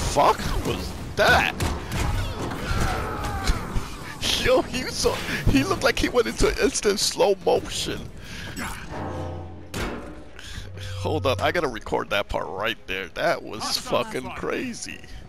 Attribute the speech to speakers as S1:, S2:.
S1: fuck was that? Yo, he looked like he went into instant slow motion. Hold on, I gotta record that part right there. That was fucking crazy.